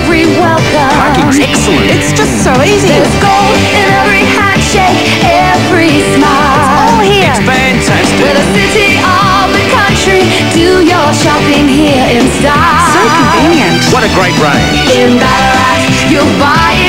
every welcome. Parking's excellent. It's just so easy. There's gold in every handshake, every smile. All here. It's fantastic. We're the city of the country. Do your shopping here in style. So convenient. What a great range. In Ballarat, you'll buy